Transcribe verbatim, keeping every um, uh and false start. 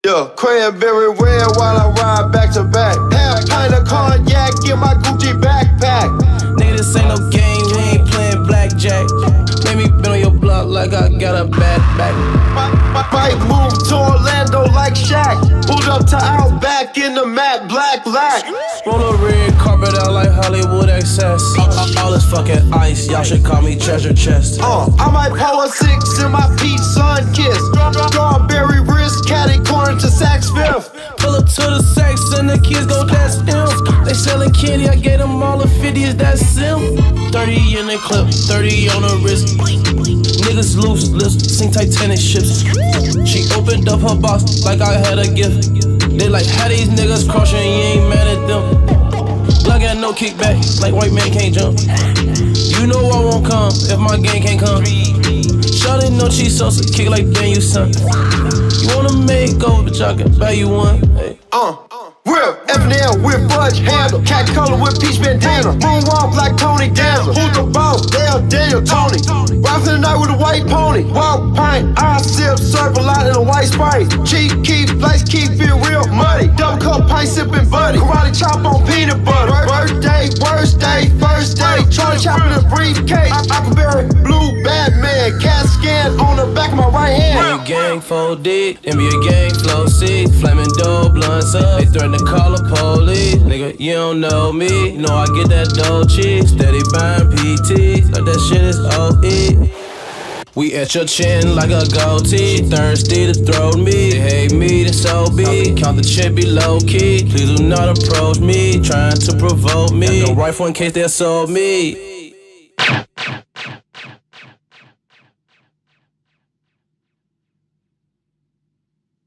Yeah, cranberry red while I ride back to back. Half pint of cognac in my Gucci backpack. Nigga, this ain't no game, we ain't playing blackjack. Make me bend on your block like I got a bad back. Might move to Orlando like Shaq. Pulled up to Outback in the matte black lack. Roll a red carpet out like Hollywood excess. All, all this fucking ice, y'all should call me treasure chest. Uh, I might pour a six in my peach sun kiss. Strawberry wrist, catty corn to Saks Fifth. Pull up to the sex and the kids go, that's them. They selling candy, I gave them all the fifties, that's them. thirty in the clip, thirty on the wrist. Niggas loose lips, sing Titanic ships. She opened up her box like I had a gift. They like, how these niggas crossing, you ain't mad at them. Glock got no kickback, like white man can't jump. You know I won't come if my gang can't come. Shawty no cheese sauce, kick like Dan, you son. You wanna make go, bitch, I can buy you one. Hey. Uh, real F and L with fudge handle. Cat color with peach bandana. Moonwalk like Tony Danza. Who's the boss? Dale, Daniel, Tony. Ride for the night with a white pony. Walk pint, I sip, serve a lot in a white Sprite. Cheap, keep, flex, keep it real muddy. Double cup, pint sipping buddy. Karate chop on peanut butter. Birthday, worst day, first day. Charlie chop in a briefcase. Aquaberry, blue Batman. Cat scan on the back of my right hand. Gang four deep, N B A gang flow C. Flaming dough, blunts up. They threaten to call the police. Nigga, you don't know me. You know I get that dough cheese. Steady buying P Ts. Like that shit is O E. We at your chin like a goatee. She thirsty to throw me. They hate me, then so be. Count the chip, be low key. Please do not approach me, trying to provoke me. Got no rifle in case they assault me.